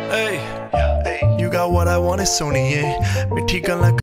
Hey, you got what I want, it's Sony, yeah. मिठी गल्लां